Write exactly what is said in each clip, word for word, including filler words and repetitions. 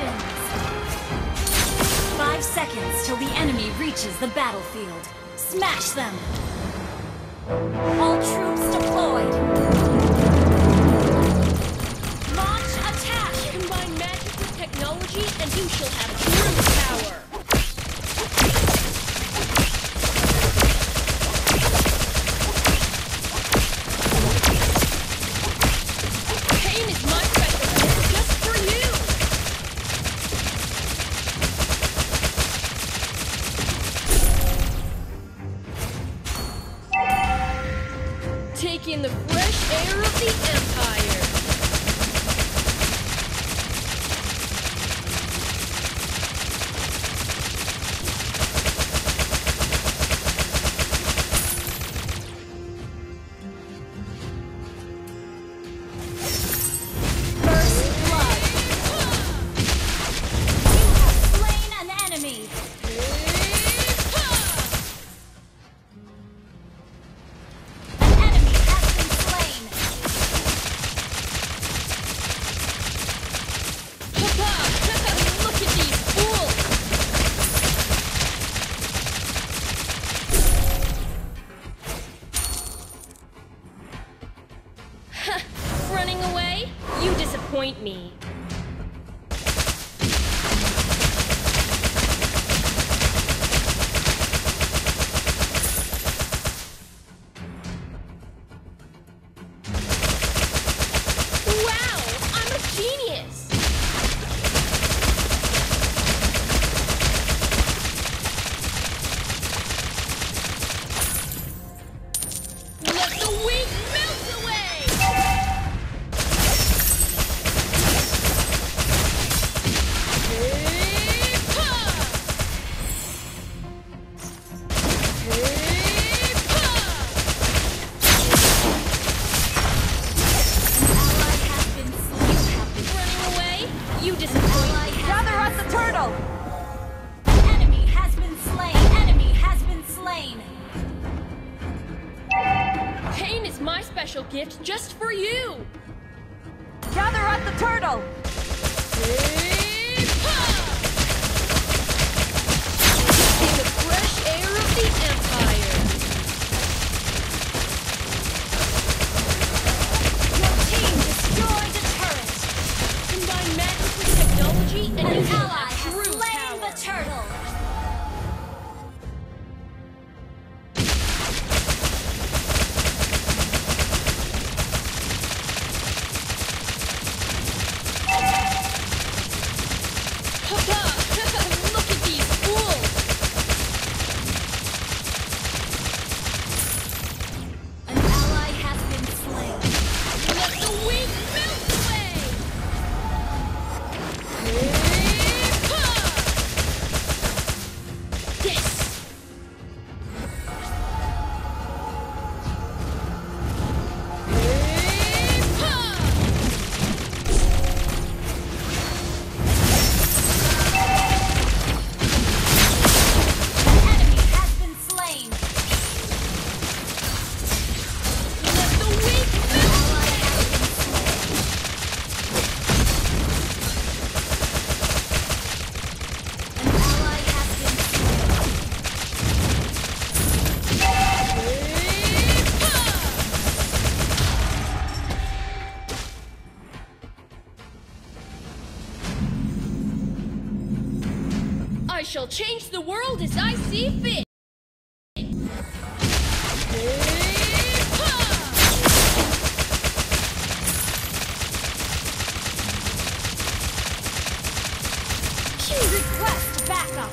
begins. Five seconds till the enemy reaches the battlefield. Smash them! All troops deployed! Launch attack! Combine magic with technology and you shall have true power! Pain is my special gift just for you! Take in the fresh air of the Empire! First blood! You have slain an enemy! An enemy has been slain! Papa! Look at these fools! Running away? You disappoint me. Wow! I'm a genius! Let the weak melt away! Ally has been slain. Running away? You disappoint Ally me. has Gather been us the turtle! Enemy has been slain! Enemy has been slain! Pain is my special gift just for you! Gather us the turtle! In the fresh air of the Empire! Your team destroyed a turret! Combine magic with technology and An you will ally have has true slain power! the turtle! Papa! Look at these fools! An ally has been slain. Let the weak melt away! This! An enemy has been slain. Let the weak melt away! An ally has been slain. I shall change the world as I see fit! Request backup!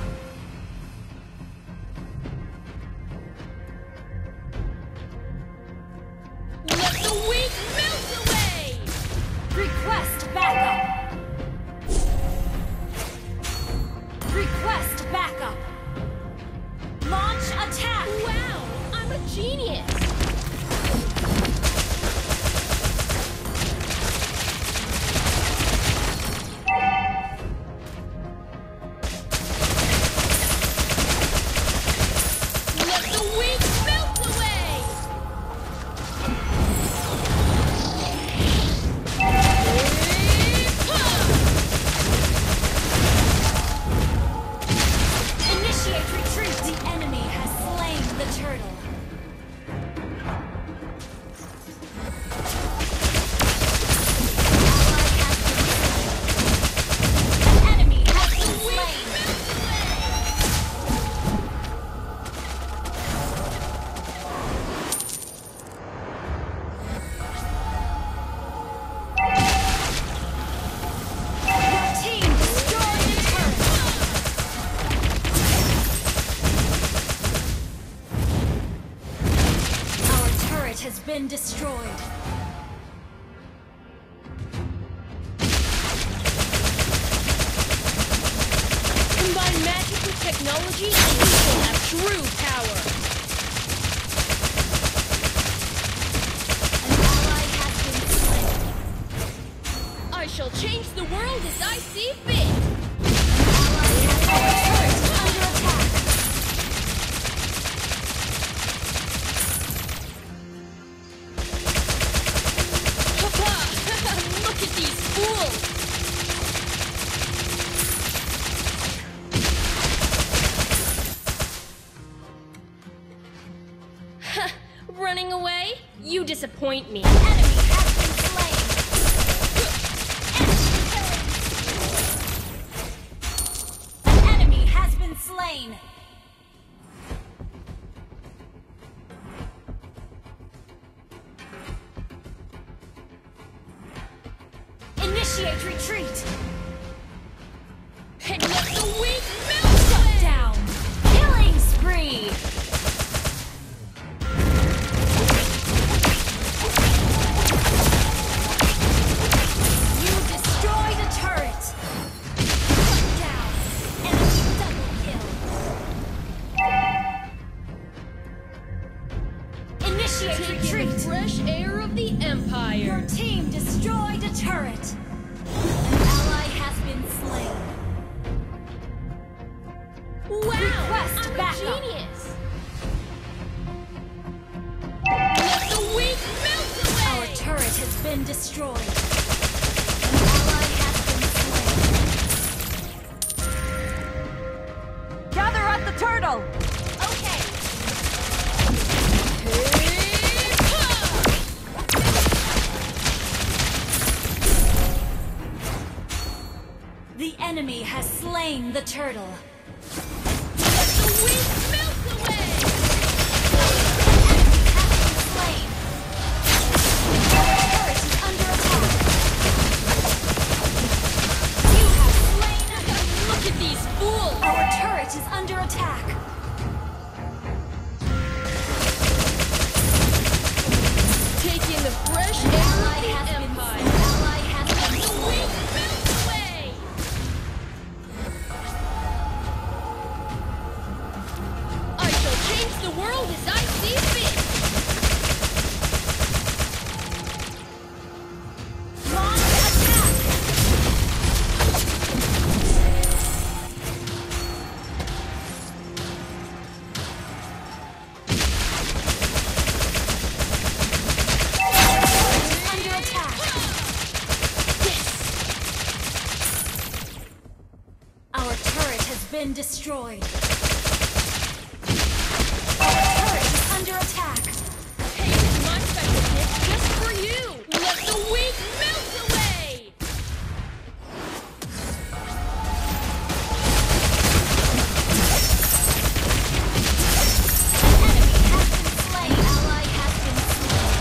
Let the weak melt away! Request backup! Request backup! been destroyed. Combine magic with technology and you will have true power. An ally has been slain. I shall change the world as I see fit. Ally has been turret is under attack. Papa! Look at these fools! Running away? You disappoint me. Enemy has been slain. An enemy has been slain. Initiate retreat. And let the weak melt Shut away! down. Killing spree. You destroyed a turret. Shut down. Enemy double kill. Initiate Take in retreat. the fresh air of the Empire. Your team destroyed a turret. An ally has been slain. Wow! Request I'm backup. a genius! Let the weak melt away! Our turret has been destroyed. An ally has been slain. Gather at the turtle! Okay. The enemy has slain the turtle. Let the weak melt away! Slain. Our turret is under attack. You have slain. Look at these fools! Our turret is under attack. Take in the fresh air Ally of the has been Empire. slain. Ally has Let been the slain. weak melt away! I shall change the world as I see fit! Launch attack. Under attack. Our turret has been destroyed. Our turret is under attack. Hey, it's my special gift just for you! Let the weak melt away! Enemy has been slain. Ally has been slain.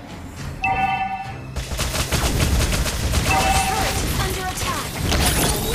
Our turret is under attack.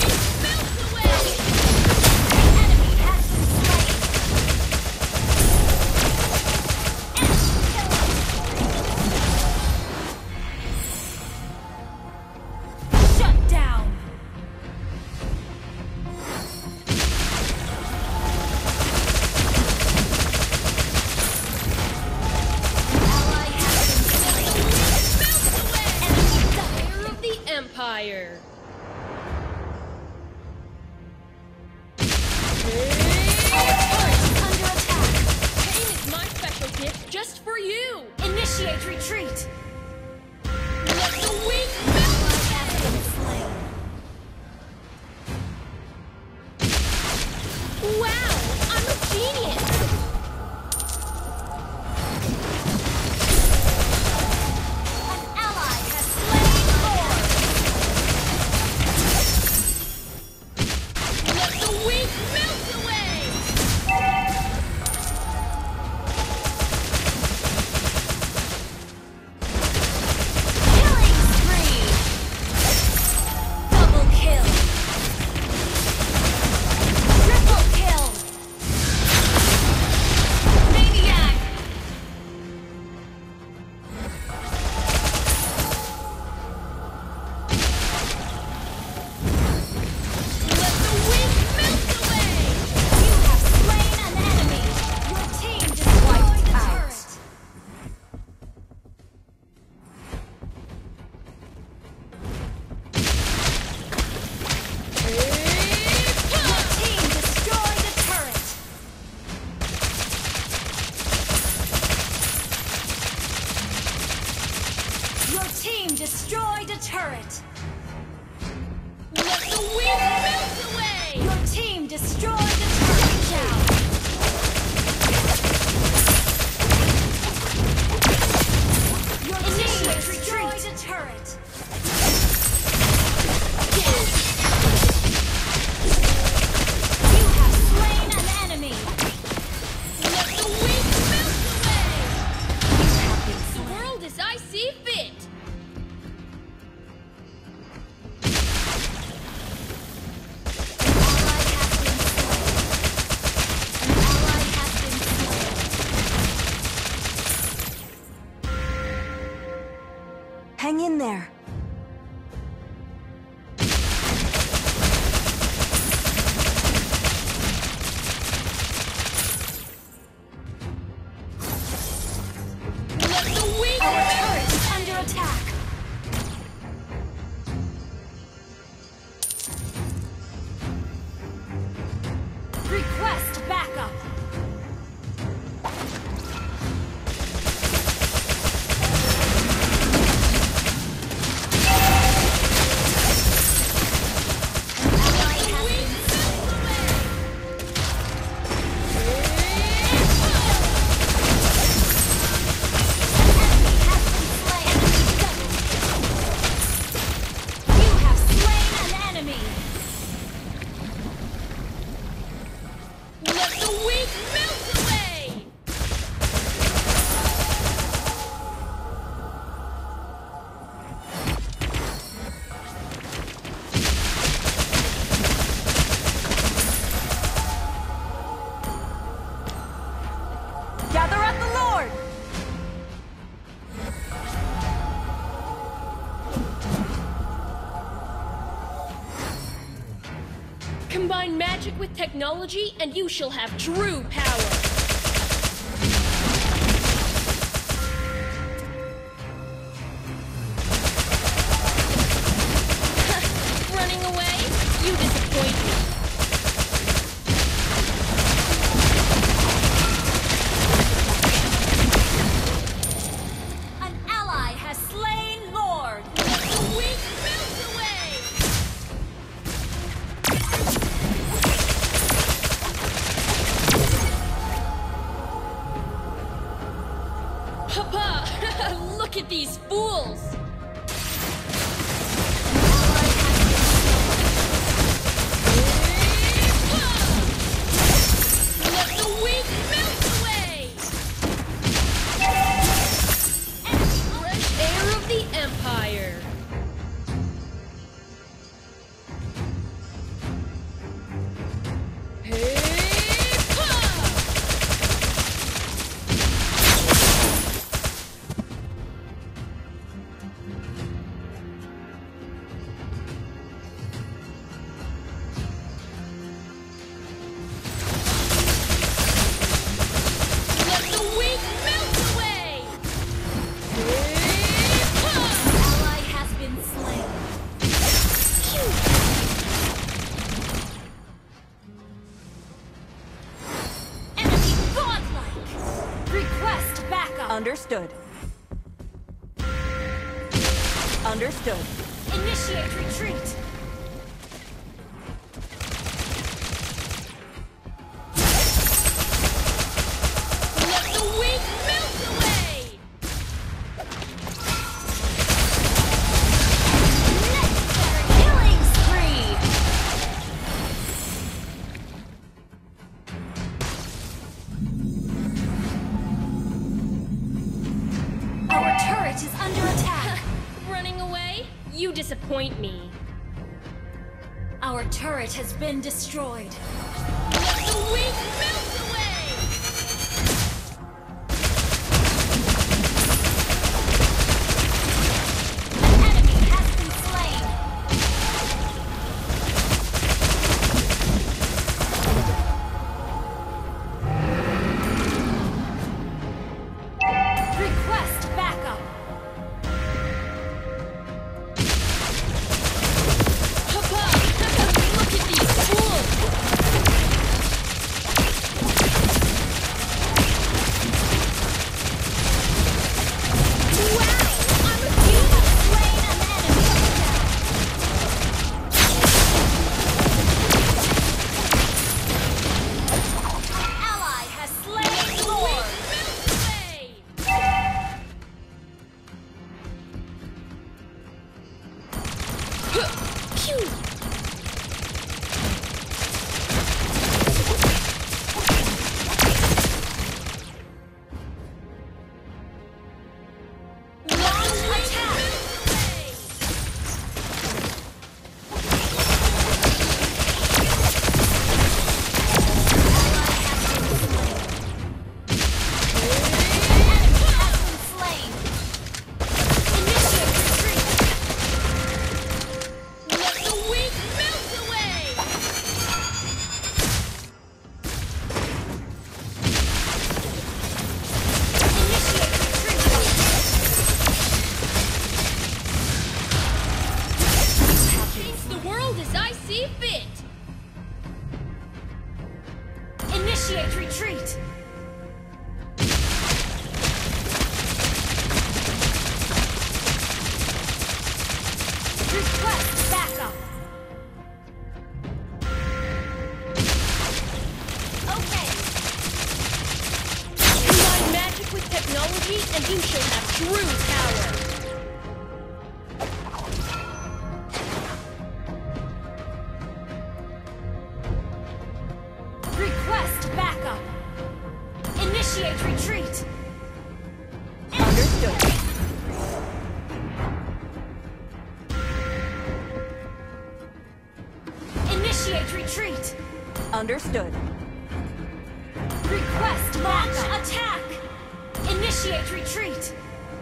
turret! Let the wind melt away! Your team destroyed the turret down! Your team destroyed a turret! You have slain an enemy! Let the wind melt away! You have been The slain. world as I see fit! Hang in there. Let the wind Our melt turret is away! under attack! Request backup! Let the wind melt away! Gather at the Lord! Combine magic with technology, and you shall have true power! Running away? You disappoint me. An ally has slain Lord! Let the wind melt away! Papa! Look at these fools! Let the wind melt away! Fresh air of the Empire! Let the wind melt away! Ally has been slain. Enemy godlike! Request backup! Understood. Understood. Initiate retreat! Let the wind melt away! Necessary killing spree! Our turret is under attack! Running away? You disappoint me. Our turret has been destroyed. Let the wind melt away! An enemy has been slain! Request backup! Papa! Look at these fools! retreat! Request backup! Okay! Combine magic with technology, and you shall have true power! Request backup! Initiate retreat! Understood. Initiate retreat! Understood. Request launch attack! Initiate retreat!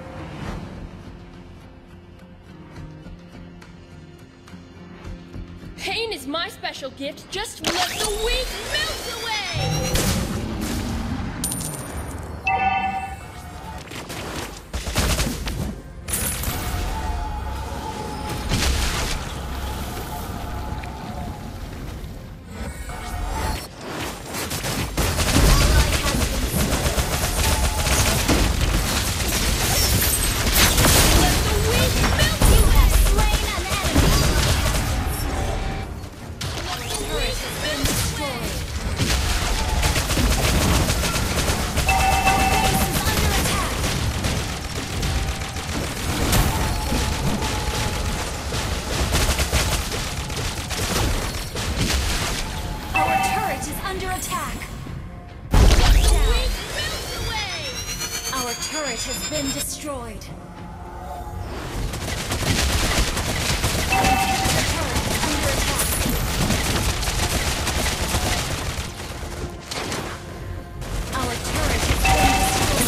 Pain is my special gift. Just let the weak melt away! Our turret has been destroyed. Our turret has been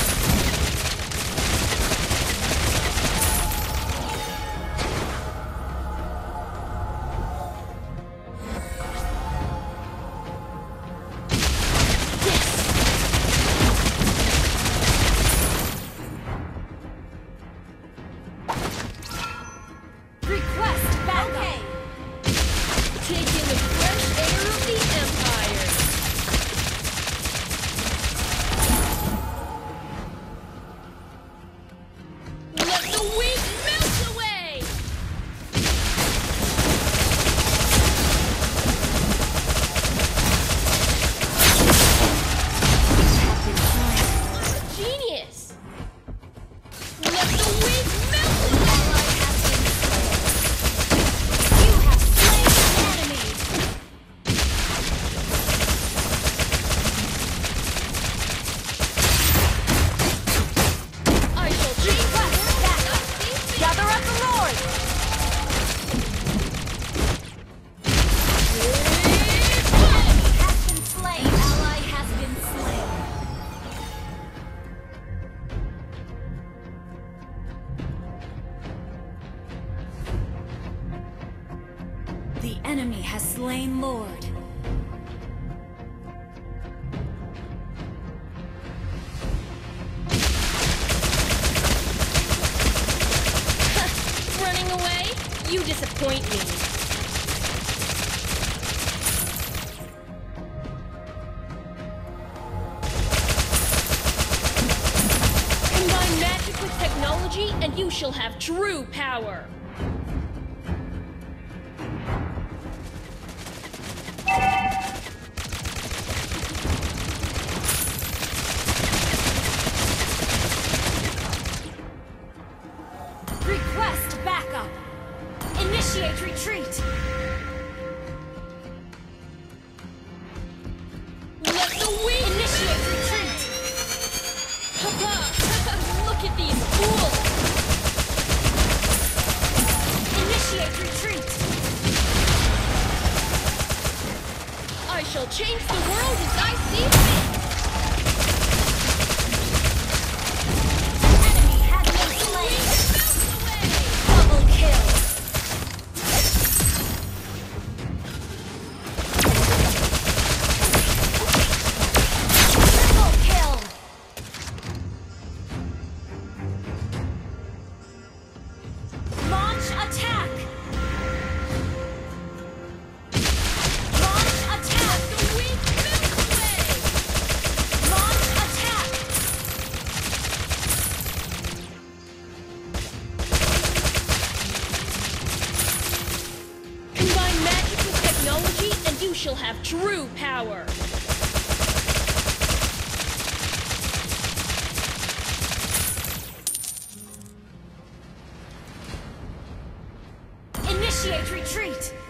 The enemy has slain Lord. Running away? You disappoint me. Combine magic with technology, and you shall have true power. Request backup! Initiate retreat! Let the weak Initiate retreat! Papa! Look at these fools! Initiate retreat! I shall change the world as I see fit! Enemy has been slain! Double kill! Triple kill! Launch attack! Launch attack! The weak melt away! true power. Initiate retreat!